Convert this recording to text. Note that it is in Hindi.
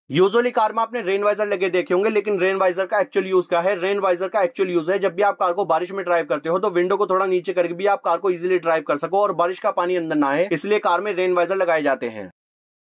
यूजुअली कार में आपने रेन वाइजर लगे देखे होंगे, लेकिन रेन वाइजर का एक्चुअल यूज क्या है? रेन वाइजर का एक्चुअल यूज है जब भी आप कार को बारिश में ड्राइव करते हो तो विंडो को थोड़ा नीचे करके भी आप कार को इजीली ड्राइव कर सको और बारिश का पानी अंदर ना आए, इसलिए कार में रेन वाइजर लगाए जाते हैं।